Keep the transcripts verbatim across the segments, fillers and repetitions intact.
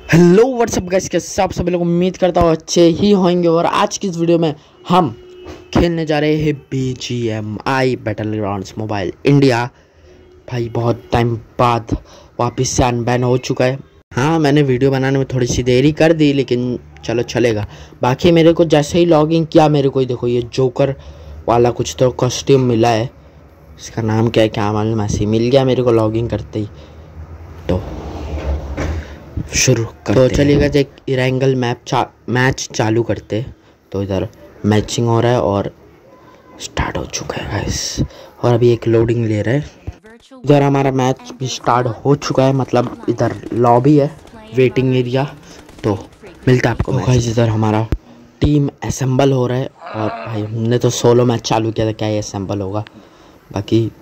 Hello what's up guys, के सब सभी लोग उम्मीद करता हूँ अच्छे ही होंगे। और आज की इस वीडियो में हम खेलने जा रहे हैं B G M I battlegrounds mobile India. भाई बहुत टाइम बाद वापस से अनबैन हो चुका है। हाँ, मैंने वीडियो बनाने में थोड़ी सी देरी कर दी, लेकिन चलो चलेगा। बाकी मेरे को जैसे ही लॉगिन किया, मेरे को देखो ये जोकर वाला कुछ तो कॉस्ट्यूम मिला है। इसका नाम क्या है क्या मालूम, ऐसे मिल गया मेरे को लॉगिन करते ही। तो शुरू करते तो चलिएगा, एक इरेंगल मैप चा, मैच चालू करते। तो इधर मैचिंग हो रहा है और स्टार्ट हो चुका है गाइस। और अभी एक लोडिंग ले रहा है। इधर हमारा मैच भी स्टार्ट हो चुका है, मतलब इधर लॉबी है, वेटिंग एरिया। तो मिलता है आपको गाइस। इधर हमारा टीम असेंबल हो रहा है। और भाई हमने तो सोलो मैच चालू किया था, क्या ये असेंबल होगा। बाकी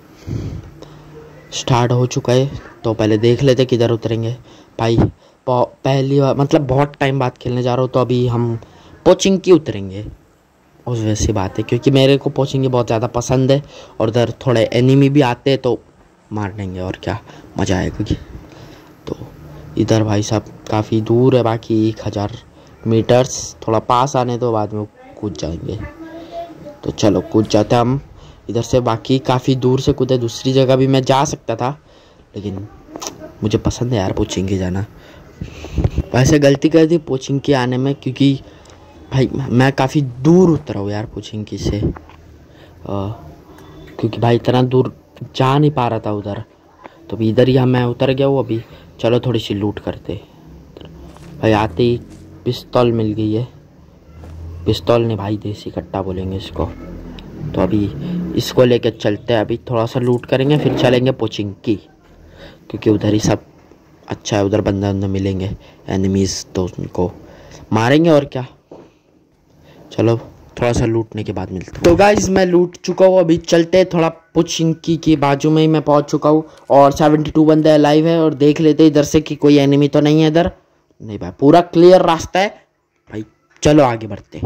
स्टार्ट हो चुका है, तो पहले देख लेते किधर उतरेंगे। भाई पहली बार, मतलब बहुत टाइम बाद खेलने जा रहा हूँ, तो अभी हम पोचिंग की उतरेंगे। उस वैसी बात है, क्योंकि मेरे को पोचिंग की बहुत ज़्यादा पसंद है। और उधर थोड़े एनिमी भी आते हैं, तो मार देंगे और क्या मज़ा आएगा। तो इधर भाई साहब काफ़ी दूर है, बाकी एक हज़ार मीटर्स। थोड़ा पास आने तो बाद में कूद जाएंगे। तो चलो कूद जाते हैं हम इधर से। बाकी काफ़ी दूर से कूदे, दूसरी जगह भी मैं जा सकता था, लेकिन मुझे पसंद है यार पोचिंग के जाना। वैसे गलती कर दी पोचिंग के आने में, क्योंकि भाई मैं काफ़ी दूर उतरा हूँ यार पोचिंग की से। आ, क्योंकि भाई इतना दूर जा नहीं पा रहा था उधर, तो अभी इधर ही मैं उतर गया हूँ। अभी चलो थोड़ी सी लूट करते। भाई आते ही पिस्तौल मिल गई है। पिस्तौल नहीं भाई, देसी कट्टा बोलेंगे इसको। तो अभी इसको लेकर चलते हैं। अभी थोड़ा सा लूट करेंगे, फिर चलेंगे पोचिंग की, क्योंकि उधर ही सब अच्छा है। उधर बंदा बंदा मिलेंगे एनिमीज़, तो उनको मारेंगे और क्या। चलो थोड़ा सा लूटने के बाद मिलते हैं। तो गाइज मैं लूट चुका हूँ, अभी चलते थोड़ा पुचिंग की के बाजू में ही मैं पहुँच चुका हूँ। और बहत्तर बंदे लाइव है। और देख लेते इधर से कि कोई एनिमी तो नहीं है इधर। नहीं भाई, पूरा क्लियर रास्ता है भाई। चलो आगे बढ़ते।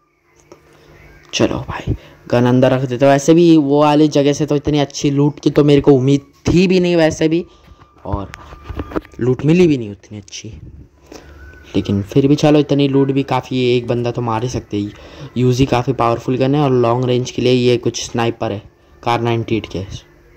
चलो भाई गन अंदर रख देते। वैसे भी वो वाली जगह से तो इतनी अच्छी लूट की तो मेरे को उम्मीद थी भी नहीं वैसे भी, और लूट मिली भी नहीं उतनी अच्छी। लेकिन फिर भी चलो, इतनी लूट भी काफ़ी है। एक बंदा तो मार ही सकते ही। यूजी काफ़ी पावरफुल गन है, और लॉन्ग रेंज के लिए ये कुछ स्नाइपर है, कार नाइन्टी एट के।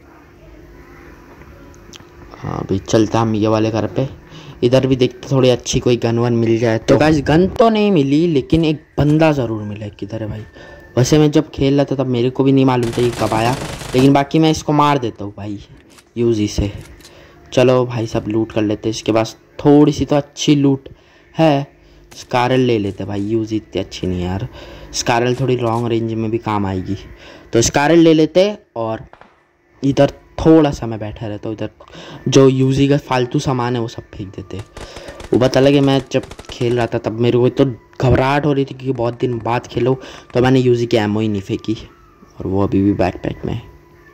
हाँ अभी चलता हम ये वाले घर पे। इधर भी देखते थोड़ी अच्छी कोई गन वन मिल जाए तो। गाइस गन तो नहीं मिली, लेकिन एक बंदा ज़रूर मिला है। किधर है भाई? वैसे मैं जब खेल रहा था तब मेरे को भी नहीं मालूम था ये कब आया, लेकिन बाकी मैं इसको मार देता हूँ भाई यूजी से। चलो भाई सब लूट कर लेते। इसके पास थोड़ी सी तो अच्छी लूट है। स्कारल ले लेते भाई, यूज इतनी अच्छी नहीं है यार। स्कारल थोड़ी लॉन्ग रेंज में भी काम आएगी, तो स्कारल ले लेते। और इधर थोड़ा सा मैं बैठा रहता हूँ। इधर जो यूजी का फालतू सामान है वो सब फेंक देते। वो बता लगे, मैं जब खेल रहा था तब मेरे को तो घबराहट हो रही थी, क्योंकि बहुत दिन बाद खेलो, तो मैंने यूजी की एमओ ही नहीं फेंकी। और वो अभी भी बैकपैक में।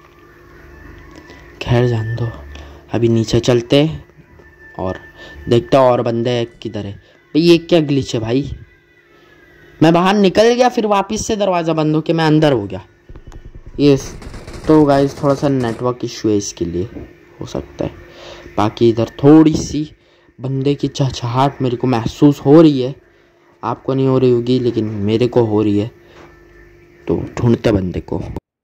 खैर जान दो, अभी नीचे चलते और देखते और बंदे किधर है। भाई ये क्या ग्लिच है भाई? मैं बाहर निकल गया, फिर वापस से दरवाज़ा बंद हो के मैं अंदर हो गया। ये तो गाइस थोड़ा सा नेटवर्क इशू है, इसके लिए हो सकता है। बाकी इधर थोड़ी सी बंदे की चहचहाट मेरे को महसूस हो रही है। आपको नहीं हो रही होगी, लेकिन मेरे को हो रही है। तो ढूंढते बंदे को।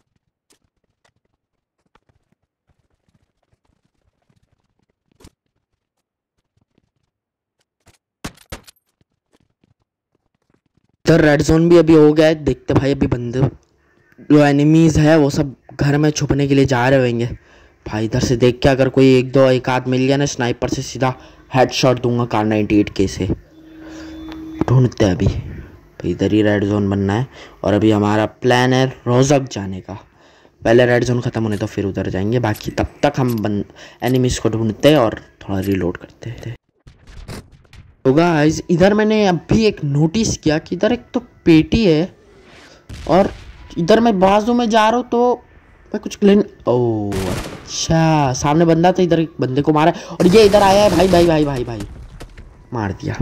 इधर रेड जोन भी अभी हो गया है। देखते भाई, अभी बंदे जो एनिमीज़ है वो सब घर में छुपने के लिए जा रहे होंगे। भाई इधर से देख के अगर कोई एक दो एक आध मिल गया ना, स्नाइपर से सीधा हेडशॉट दूंगा कार नाइन्टी एट के से। ढूंढते अभी भाई, इधर ही रेड जोन बनना है। और अभी हमारा प्लान है रोजक जाने का। पहले रेड जोन ख़त्म होने तो फिर उधर जाएंगे। बाकी तब तक हम बन एनिमीज़ को ढूंढते और थोड़ा रिलोड करते थे। तो गाइस इधर मैंने अभी एक नोटिस किया कि इधर एक तो पेटी है, और इधर मैं बाजू में जा रहा हूँ तो मैं कुछ क्लीन। ओह अच्छा, सामने बंदा था, इधर एक बंदे को मारा। और ये इधर आया है भाई भाई भाई भाई भाई मार दिया।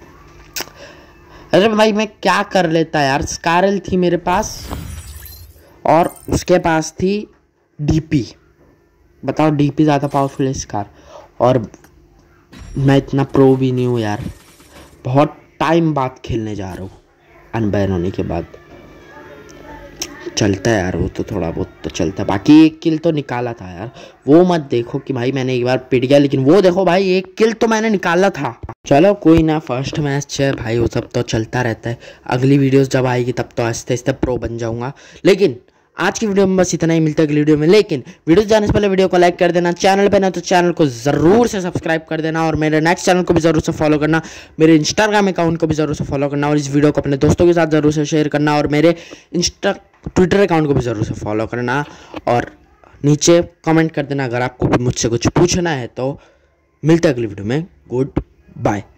अरे भाई मैं क्या कर लेता यार। स्कारल थी मेरे पास, और उसके पास थी डीपी। बताओ डीपी ज़्यादा पावरफुल है स्कार। और मैं इतना प्रो भी नहीं हूँ यार, बहुत टाइम बाद खेलने जा रहा हूँ अनबैन होने के बाद। चलता है यार वो तो, थोड़ा बहुत तो चलता है। बाकी एक किल तो निकाला था यार, वो मत देखो कि भाई मैंने एक बार पिट गया, लेकिन वो देखो भाई एक किल तो मैंने निकाला था। चलो कोई ना, फर्स्ट मैच है भाई, वो सब तो चलता रहता है। अगली वीडियोस जब आएगी तब तो आहिस्ते आहिस्ते प्रो बन जाऊंगा। लेकिन आज की वीडियो में बस इतना ही, मिलता है अगली वीडियो में। लेकिन वीडियो जाने से पहले वीडियो को लाइक कर देना, चैनल पे ना तो चैनल को जरूर से सब्सक्राइब कर देना, और मेरे नेक्स्ट चैनल को भी जरूर से फॉलो करना, मेरे इंस्टाग्राम अकाउंट को भी जरूर से फॉलो करना, और इस वीडियो को अपने दोस्तों के साथ जरूर से शेयर करना, और मेरे इंस्टा ट्विटर अकाउंट को भी ज़रूर से फॉलो करना, और नीचे कमेंट कर देना अगर आपको भी मुझसे कुछ पूछना है तो। मिलते हैं अगली वीडियो में, गुड बाय।